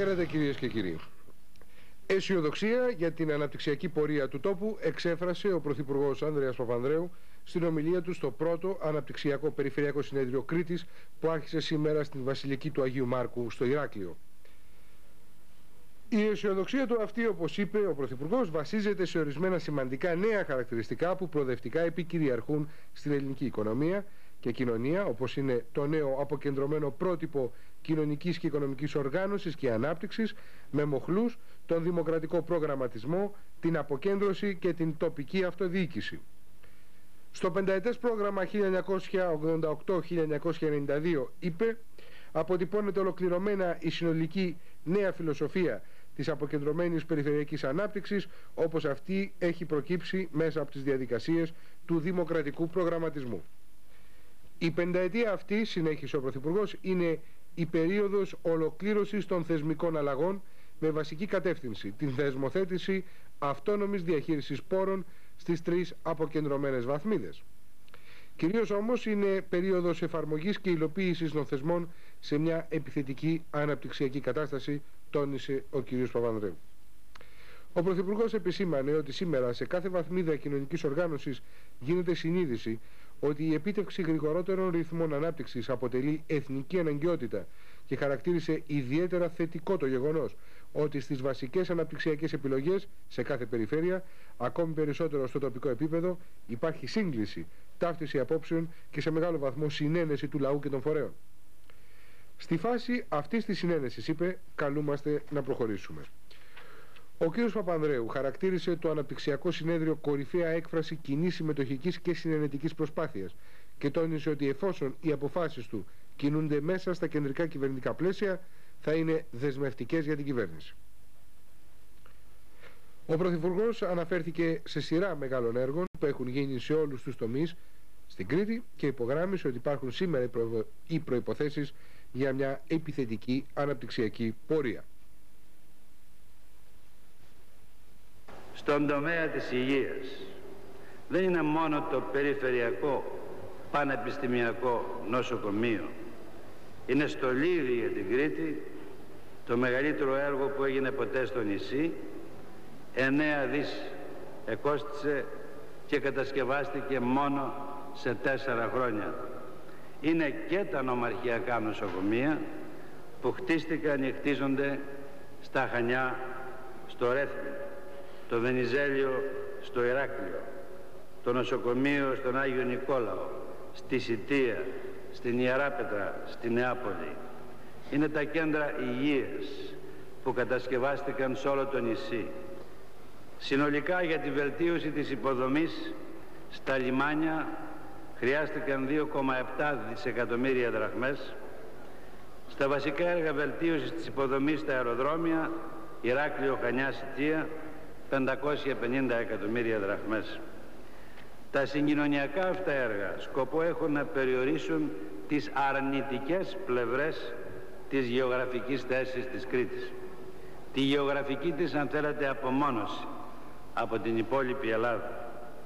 Χαίρετε κυρίες και κύριοι. Αισιοδοξία για την αναπτυξιακή πορεία του τόπου εξέφρασε ο Πρωθυπουργός Ανδρέας Παπανδρέου στην ομιλία του στο πρώτο Αναπτυξιακό Περιφερειακό Συνέδριο Κρήτης που άρχισε σήμερα στην Βασιλική του Αγίου Μάρκου στο Ηράκλειο. Η αισιοδοξία του αυτή, όπως είπε ο Πρωθυπουργός, βασίζεται σε ορισμένα σημαντικά νέα χαρακτηριστικά που προοδευτικά επικυριαρχούν στην ελληνική οικονομία και κοινωνία, όπως είναι το νέο αποκεντρωμένο πρότυπο κοινωνικής και οικονομικής οργάνωσης και ανάπτυξης με μοχλούς τον δημοκρατικό προγραμματισμό, την αποκέντρωση και την τοπική αυτοδιοίκηση. Στο πενταετές πρόγραμμα 1988-1992, είπε, αποτυπώνεται ολοκληρωμένα η συνολική νέα φιλοσοφία της αποκεντρωμένης περιφερειακής ανάπτυξης, όπως αυτή έχει προκύψει μέσα από τις διαδικασίες του δημοκρατικού προγραμματισμού. Η πενταετία αυτή, συνέχισε ο Πρωθυπουργός, είναι η περίοδος ολοκλήρωσης των θεσμικών αλλαγών με βασική κατεύθυνση την θεσμοθέτηση αυτόνομης διαχείρισης πόρων στις τρεις αποκεντρωμένες βαθμίδες. Κυρίως όμως είναι περίοδος εφαρμογής και υλοποίησης των θεσμών σε μια επιθετική αναπτυξιακή κατάσταση, τόνισε ο κ. Παπανδρέου. Ο Πρωθυπουργός επισήμανε ότι σήμερα σε κάθε βαθμίδα κοινωνικής οργάνωσης γίνεται συνείδηση ότι η επίτευξη γρηγορότερων ρυθμών ανάπτυξης αποτελεί εθνική αναγκαιότητα και χαρακτήρισε ιδιαίτερα θετικό το γεγονός ότι στις βασικές αναπτυξιακές επιλογές σε κάθε περιφέρεια, ακόμη περισσότερο στο τοπικό επίπεδο, υπάρχει σύγκληση, ταύτιση απόψεων και σε μεγάλο βαθμό συνένεση του λαού και των φορέων. Στη φάση αυτής της συνένεσης, είπε, καλούμαστε να προχωρήσουμε. Ο κ. Παπανδρέου χαρακτήρισε το Αναπτυξιακό Συνέδριο κορυφαία έκφραση κοινής συμμετοχικής και συνενετικής προσπάθειας και τόνισε ότι εφόσον οι αποφάσεις του κινούνται μέσα στα κεντρικά κυβερνητικά πλαίσια, θα είναι δεσμευτικές για την κυβέρνηση. Ο Πρωθυπουργός αναφέρθηκε σε σειρά μεγάλων έργων που έχουν γίνει σε όλους τους τομείς στην Κρήτη και υπογράμμισε ότι υπάρχουν σήμερα οι προϋποθέσεις για μια επιθετική αναπτυξιακή πορεία. Στον τομέα της υγείας δεν είναι μόνο το περιφερειακό πανεπιστημιακό νοσοκομείο, είναι στολίδι για την Κρήτη το μεγαλύτερο έργο που έγινε ποτέ στο νησί. 9 δις εκόστησε και κατασκευάστηκε μόνο σε 4 χρόνια. Είναι και τα νομαρχιακά νοσοκομεία που χτίστηκαν ή χτίζονται στα Χανιά, στο Ρέθμι, το Βενιζέλιο στο Ηράκλειο, το νοσοκομείο στον Άγιο Νικόλαο, στη Σιτία, στην Ιεράπετρα, στη Νεάπολη. Είναι τα κέντρα υγείας που κατασκευάστηκαν σε όλο το νησί. Συνολικά για τη βελτίωση της υποδομής στα λιμάνια χρειάστηκαν 2,7 δισεκατομμύρια δραχμές. Στα βασικά έργα βελτίωσης της υποδομής στα αεροδρόμια, Ηράκλειο, Χανιά, Σιτία, 550 εκατομμύρια δραχμές. Τα συγκοινωνιακά αυτά έργα σκοπό έχουν να περιορίσουν τις αρνητικές πλευρές της γεωγραφικής θέσης της Κρήτης. Τη γεωγραφική της, αν θέλετε, απομόνωση από την υπόλοιπη Ελλάδα.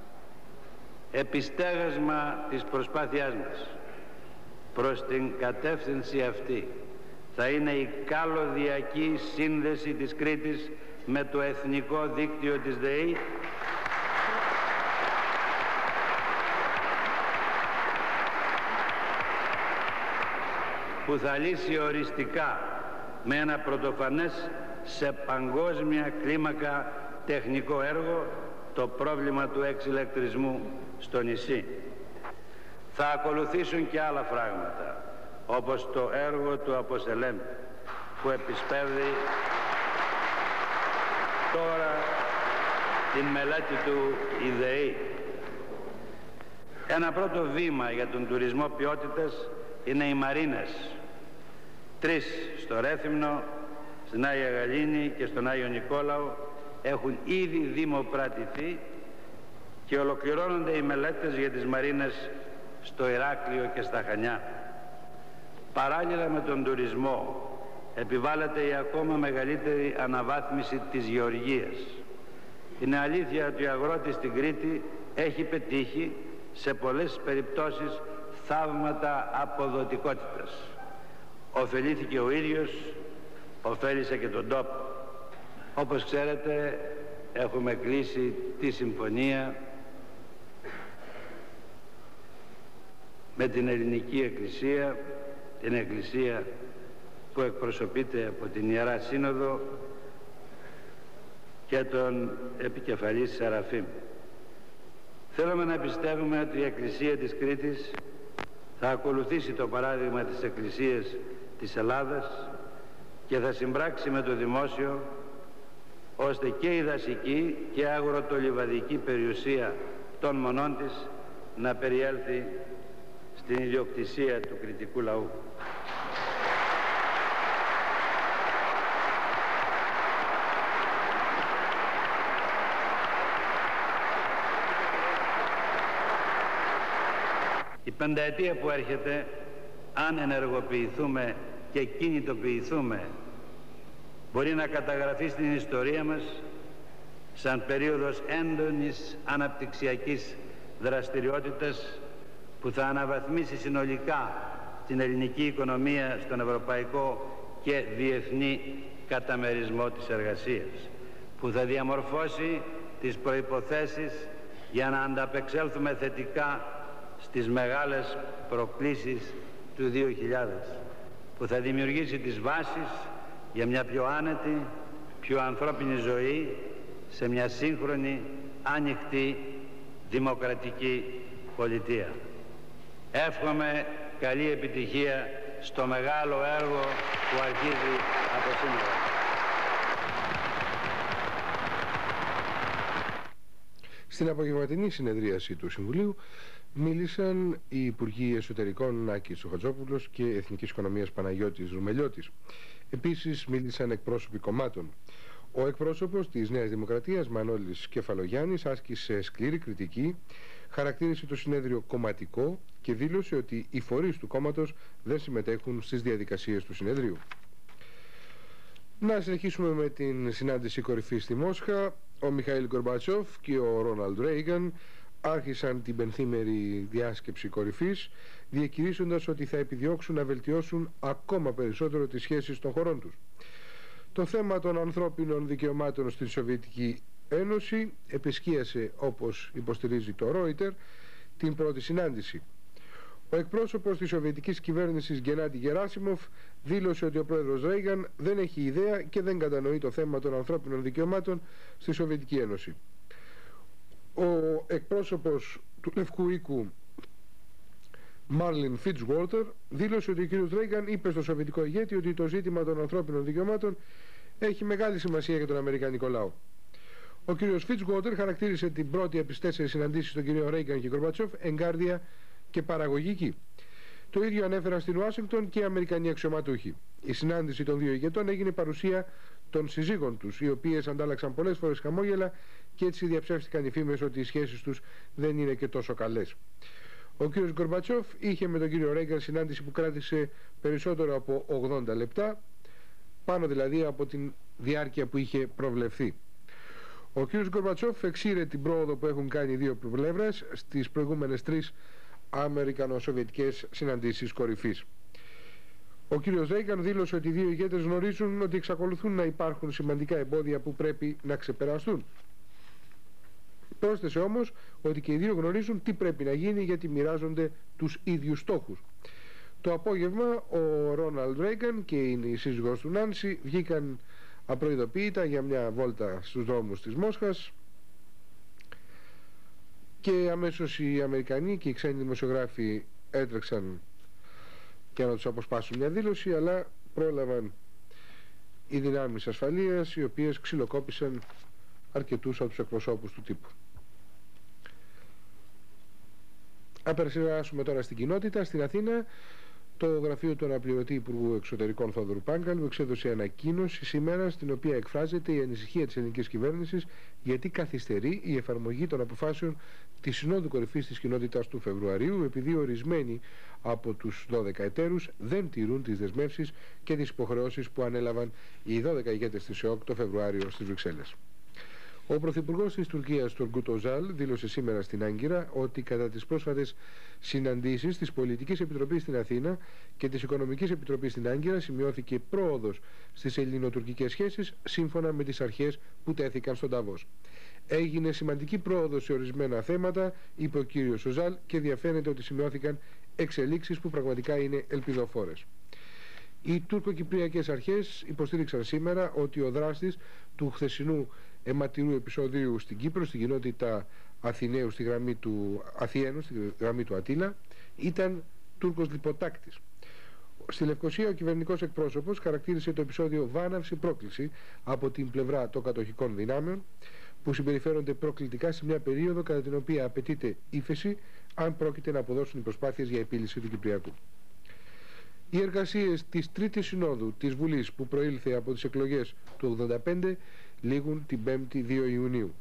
Επιστέγασμα της προσπάθειάς μας προς την κατεύθυνση αυτή θα είναι η καλωδιακή σύνδεση της Κρήτης με το εθνικό δίκτυο της ΔΕΗ που θα λύσει οριστικά με ένα πρωτοφανές σε παγκόσμια κλίμακα τεχνικό έργο το πρόβλημα του εξηλεκτρισμού στο νησί. Θα ακολουθήσουν και άλλα φράγματα, όπως το έργο του Αποσελέμ που επισπεύδει τώρα την μελέτη του η ΔΕΗ. Ένα πρώτο βήμα για τον τουρισμό ποιότητας είναι οι μαρίνες. 3 στο Ρέθυμνο, στην Άγια Γαλήνη και στον Άγιο Νικόλαο έχουν ήδη δημοπρατηθεί και ολοκληρώνονται οι μελέτες για τις μαρίνες στο Ηράκλειο και στα Χανιά. Παράλληλα με τον τουρισμό επιβάλλεται η ακόμα μεγαλύτερη αναβάθμιση της γεωργίας. Είναι αλήθεια ότι ο αγρότης στην Κρήτη έχει πετύχει σε πολλές περιπτώσεις θαύματα αποδοτικότητας. Ωφελήθηκε ο ίδιος ωφέλησε και τον τόπο. Όπως ξέρετε, έχουμε κλείσει τη συμφωνία με την Ελληνική Εκκλησία, την Εκκλησία που εκπροσωπείται από την Ιερά Σύνοδο και τον επικεφαλής Σεραφείμ. Θέλουμε να πιστεύουμε ότι η Εκκλησία της Κρήτης θα ακολουθήσει το παράδειγμα της Εκκλησίας της Ελλάδας και θα συμπράξει με το δημόσιο ώστε και η δασική και αγροτολιβαδική περιουσία των μονών της να περιέλθει στην ιδιοκτησία του κρητικού λαού. Η πενταετία που έρχεται, αν ενεργοποιηθούμε και κινητοποιηθούμε, μπορεί να καταγραφεί στην ιστορία μας σαν περίοδος έντονης αναπτυξιακής δραστηριότητας που θα αναβαθμίσει συνολικά την ελληνική οικονομία στον ευρωπαϊκό και διεθνή καταμερισμό της εργασίας, που θα διαμορφώσει τις προϋποθέσεις για να ανταπεξέλθουμε θετικά στις μεγάλες προκλήσεις του 2000, που θα δημιουργήσει τις βάσεις για μια πιο άνετη, πιο ανθρώπινη ζωή σε μια σύγχρονη, άνοιχτη, δημοκρατική πολιτεία. Εύχομαι καλή επιτυχία στο μεγάλο έργο που αρχίζει από σήμερα. Στην απογευματινή συνεδρίαση του Συμβουλίου μίλησαν οι Υπουργοί Εσωτερικών Άκης Τσοχατζόπουλος και Εθνικής Οικονομίας Παναγιώτης Ρουμελιώτης. Επίσης μίλησαν εκπρόσωποι κομμάτων. Ο εκπρόσωπος της Νέας Δημοκρατίας, Μανώλης Κεφαλογιάννης, άσκησε σκληρή κριτική, χαρακτήρισε το συνέδριο κομματικό και δήλωσε ότι οι φορείς του κόμματος δεν συμμετέχουν στις διαδικασίες του συνεδρίου. Να συνεχίσουμε με την συνάντηση κορυφής στη Μόσχα. Ο Μιχαήλ Γκορμπατσόφ και ο Ρόναλντ Ρέιγκαν άρχισαν την πενθήμερη διάσκεψη κορυφής, διακηρύσσοντας ότι θα επιδιώξουν να βελτιώσουν ακόμα περισσότερο τις σχέσεις των χωρών τους. Το θέμα των ανθρώπινων δικαιωμάτων στην Σοβιετική Ένωση επισκίασε, όπως υποστηρίζει το Reuters, την πρώτη συνάντηση. Ο εκπρόσωπος της Σοβιετικής κυβέρνησης Γκενάντι Γεράσιμοφ δήλωσε ότι ο πρόεδρος Ρέιγκαν δεν έχει ιδέα και δεν κατανοεί το θέμα των ανθρώπινων δικαιωμάτων στη Σοβιετική Ένωση. Ο εκπρόσωπος του Λευκού Οίκου Μάρλιν Φιτσουόλτερ δήλωσε ότι ο κ. Ρέιγκαν είπε στο σοβιετικό ηγέτη ότι το ζήτημα των ανθρώπινων δικαιωμάτων έχει μεγάλη σημασία για τον Αμερικανικό λαό. Ο κ. Φιτσουόλτερ χαρακτήρισε την πρώτη από τις 4 συναντήσεις των κ. Ρέιγκαν και Γκορμπατσόφ εγκάρδια και παραγωγική. Το ίδιο ανέφεραν στην Ουάσιγκτον και οι Αμερικανοί αξιωματούχοι. Η συνάντηση των δύο ηγετών έγινε παρουσία των συζύγων τους, οι οποίες αντάλλαξαν πολλές φορές χαμόγελα και έτσι διαψεύστηκαν οι φήμες ότι οι σχέσεις τους δεν είναι και τόσο καλές. Ο κ. Γκορμπατσόφ είχε με τον κ. Ρέιγκαν συνάντηση που κράτησε περισσότερο από 80 λεπτά, πάνω δηλαδή από την διάρκεια που είχε προβλεφθεί. Ο κ. Γκορμπατσόφ εξήρε την πρόοδο που έχουν κάνει οι δύο πλευρές στις προηγούμενες 3 αμερικανο-σοβιετικές συναντήσεις κορυφής. Ο κ. Ρέιγκαν δήλωσε ότι οι δύο ηγέτες γνωρίζουν ότι εξακολουθούν να υπάρχουν σημαντικά εμπόδια που πρέπει να ξεπεραστούν. Πρόσθεσε όμως ότι και οι δύο γνωρίζουν τι πρέπει να γίνει γιατί μοιράζονται τους ίδιους στόχους. Το απόγευμα ο Ρόναλντ Ρέιγκαν και η σύζυγός του Νάνση βγήκαν απροειδοποίητα για μια βόλτα στους δρόμους της Μόσχας και αμέσως οι Αμερικανοί και οι ξένοι δημοσιογράφοι έτρεξαν για να τους αποσπάσουν μια δήλωση, αλλά πρόλαβαν οι δυνάμεις ασφαλείας, οι οποίες ξυλοκόπησαν αρκετούς από τους εκπροσώπους του τύπου. Αν περάσουμε τώρα στην κοινότητα, στην Αθήνα, το γραφείο του αναπληρωτή Υπουργού Εξωτερικών Θόδωρου Πάγκαλου εξέδωσε ανακοίνωση σήμερα, στην οποία εκφράζεται η ανησυχία της ελληνικής κυβέρνησης γιατί καθυστερεί η εφαρμογή των αποφάσεων της Συνόδου Κορυφής της Κοινότητας του Φεβρουαρίου, επειδή ορισμένοι από τους 12 εταίρους δεν τηρούν τις δεσμεύσεις και τις υποχρεώσεις που ανέλαβαν οι 12 ηγέτες της ΕΟΚ το Φεβρουάριο στις Βρυξέλλες. Ο Πρωθυπουργός της Τουρκίας, Turgut Özal, δήλωσε σήμερα στην Άγκυρα ότι κατά τις πρόσφατες συναντήσεις της Πολιτικής Επιτροπής στην Αθήνα και της Οικονομικής Επιτροπής στην Άγκυρα σημειώθηκε πρόοδος στις ελληνοτουρκικές σχέσεις σύμφωνα με τις αρχές που τέθηκαν στον Νταβός. Έγινε σημαντική πρόοδος σε ορισμένα θέματα, είπε ο κύριος Özal, και διαφαίνεται ότι σημειώθηκαν εξελίξεις που πραγματικά είναι ελπιδοφόρες. Οι τουρκοκυπριακές αρχές υποστήριξαν σήμερα ότι ο δράστης του χθεσινού αιματηρού επεισοδίου στην Κύπρο, στην κοινότητα Αθηναίου, στη γραμμή του Αθιένου, στη γραμμή του Αττίλα, ήταν Τούρκος λιποτάκτης. Στη Λευκοσία ο κυβερνητικός εκπρόσωπος χαρακτήρισε το επεισόδιο βάναυση πρόκληση από την πλευρά των κατοχικών δυνάμεων, που συμπεριφέρονται προκλητικά σε μια περίοδο κατά την οποία απαιτείται ύφεση αν πρόκειται να αποδώσουν οι προσπάθειες για επίλυση του Κυπριακού. Οι εργασίες της Τρίτης Συνόδου της Βουλής, που προήλθε από τις εκλογές του 1985, λήγουν την 5η 2 Ιουνίου.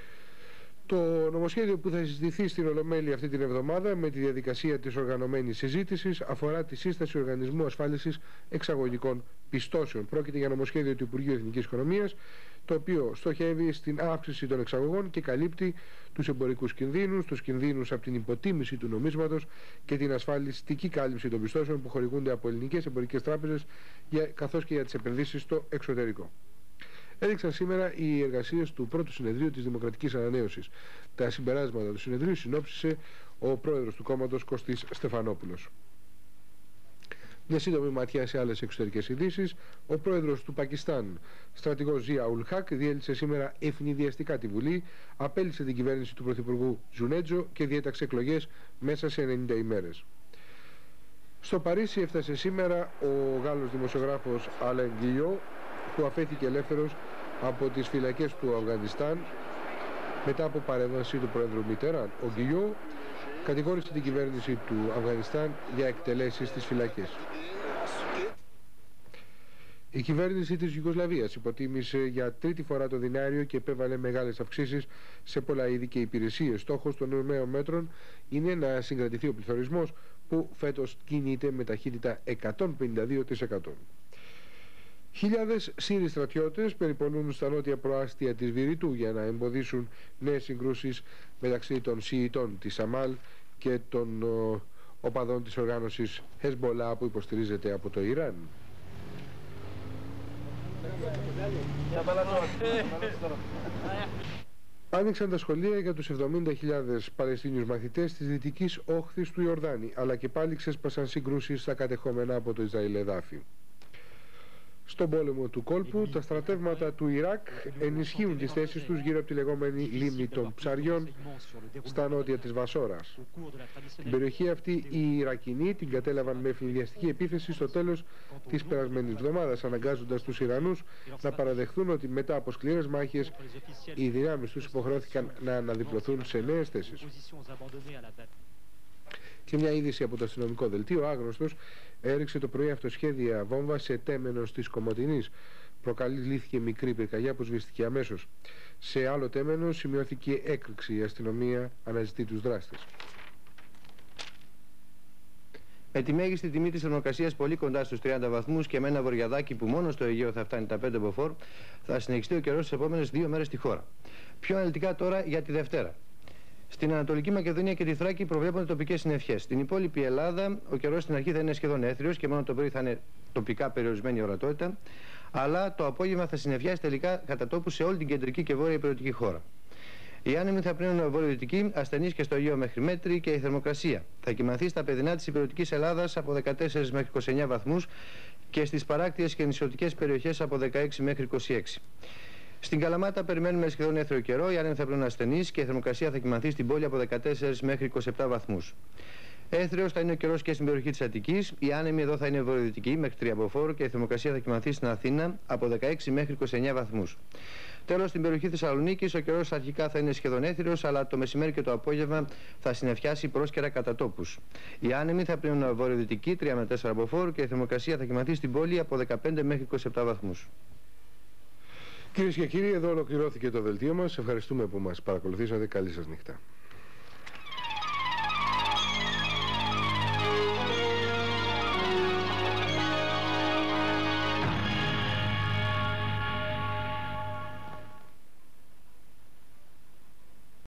Το νομοσχέδιο που θα συζητηθεί στην Ολομέλεια αυτή την εβδομάδα με τη διαδικασία της οργανωμένης συζήτησης αφορά τη σύσταση Οργανισμού Ασφάλισης Εξαγωγικών Πιστώσεων. Πρόκειται για νομοσχέδιο του Υπουργείου Εθνικής Οικονομίας, το οποίο στοχεύει στην αύξηση των εξαγωγών και καλύπτει τους εμπορικούς κινδύνους, τους κινδύνους από την υποτίμηση του νομίσματος και την ασφαλιστική κάλυψη των πιστώσεων που χορηγούνται από ελληνικές εμπορικές τράπεζες, καθώς και για τις επενδύσεις στο εξωτερικό. Έδειξαν σήμερα οι εργασίες του πρώτου συνεδρίου της Δημοκρατικής Ανανέωσης. Τα συμπεράσματα του συνεδρίου συνόψισε ο πρόεδρος του κόμματος, Κωστής Στεφανόπουλος. Μια σύντομη ματιά σε άλλες εξωτερικές ειδήσεις. Ο πρόεδρος του Πακιστάν, στρατηγός Ζία Ουλ Χακ, διέλυσε σήμερα ευνηδιαστικά τη Βουλή, απέλυσε την κυβέρνηση του πρωθυπουργού Τζουνέτζο και διέταξε εκλογές μέσα σε 90 ημέρες. Στο Παρίσι έφτασε σήμερα ο Γάλλος δημοσιογράφος Αλέν Γκυλιό, που αφέθηκε ελεύθερος από τις φυλακές του Αφγανιστάν μετά από παρέμβαση του πρόεδρου Μιτεράν. Ο Γκυλιό κατηγόρησε την κυβέρνηση του Αφγανιστάν για εκτελέσεις στις φυλακές. Η κυβέρνηση της Ιουγκοσλαβίας υποτίμησε για τρίτη φορά το δινάριο και επέβαλε μεγάλες αυξήσεις σε πολλά είδη και υπηρεσίες. Στόχος των νέων μέτρων είναι να συγκρατηθεί ο πληθωρισμός, που φέτος κινείται με ταχύτητα 152%. Χιλιάδες Σύριοι στρατιώτες περιπολούν στα νότια προάστια της Βηρητού για να εμποδίσουν νέες συγκρούσεις μεταξύ των Σιητών της Αμάλ και των οπαδών της οργάνωσης Hezbollah, που υποστηρίζεται από το Ιράν. Άνοιξαν τα σχολεία για τους 70.000 Παλαιστίνιους μαθητές της δυτικής όχθης του Ιορδάνη, αλλά και πάλι ξέσπασαν συγκρούσεις στα κατεχόμενα από το Ισραήλ εδάφη. Στον πόλεμο του κόλπου, τα στρατεύματα του Ιράκ ενισχύουν τις θέσεις τους γύρω από τη λεγόμενη λίμνη των Ψαριών στα νότια της Βασόρας. Την περιοχή αυτή οι Ιρακινοί την κατέλαβαν με ευνηδιαστική επίθεση στο τέλος της περασμένης εβδομάδας, αναγκάζοντας τους Ιρανούς να παραδεχθούν ότι μετά από σκληρές μάχες οι δυνάμεις τους υποχρεώθηκαν να αναδιπλωθούν σε νέες θέσεις. Και μια είδηση από το αστυνομικό δελτίο: άγνωστος έριξε το πρωί αυτοσχέδια βόμβα σε τέμενος της Κομοτηνής. Προκαλήθηκε μικρή πυρκαγιά που σβήστηκε αμέσως. Σε άλλο τέμενο σημειώθηκε έκρηξη. Η αστυνομία αναζητεί τους δράστες. Με τη μέγιστη τιμή της θερμοκρασίας πολύ κοντά στους 30 βαθμούς και με ένα βορειαδάκι που μόνο στο Αιγαίο θα φτάνει τα 5 μποφόρ, θα συνεχιστεί ο καιρός στις επόμενες 2 μέρες στη χώρα. Πιο αναλυτικά τώρα για τη Δευτέρα. Στην Ανατολική Μακεδονία και τη Θράκη προβλέπονται τοπικές συννεφιές. Στην υπόλοιπη Ελλάδα ο καιρός στην αρχή θα είναι σχεδόν έθριος και μόνο το πρωί θα είναι τοπικά περιορισμένη ορατότητα, αλλά το απόγευμα θα συννεφιάσει τελικά κατά τόπου σε όλη την κεντρική και βόρεια υπηρετική χώρα. Οι άνεμοι θα πνέουν βορειοδυτικοί, ασθενείς και στο Αιγαίο μέχρι μέτρη, και η θερμοκρασία θα κυμανθεί στα παιδινά της υπηρετικής Ελλάδας από 14 μέχρι 29 βαθμούς και στις παράκτιες και νησιωτικές περιοχές από 16 μέχρι 26. Στην Καλαμάτα περιμένουμε σχεδόν έθριο καιρό, οι άνεμοι θα πνέουν ασθενείς και η θερμοκρασία θα κυμανθεί στην πόλη από 14 μέχρι 27 βαθμούς. Έθριος θα είναι ο καιρός και στην περιοχή της Αττικής. Οι άνεμοι εδώ θα είναι βορειοδυτικοί μέχρι τριαμποφόρο και η θερμοκρασία θα κυμανθεί στην Αθήνα από 16 μέχρι 29 βαθμούς. Τέλος, στην περιοχή Θεσσαλονίκης ο καιρός αρχικά θα είναι σχεδόν έθριος, αλλά το μεσημέρι και το απόγευμα θα συννεφιάσει πρόσκαιρα κατά τόπους. Οι άνεμοι θα πνέουν βορειοδυτικοί 3 με 4 αποφόρου και η θερμοκρασία θα κυμανθεί στην πόλη από 15 μέχρι 27 βαθμούς. Κυρίες και κύριοι, εδώ ολοκληρώθηκε το δελτίο μας. Ευχαριστούμε που μας παρακολουθήσατε. Καλή σας νύχτα.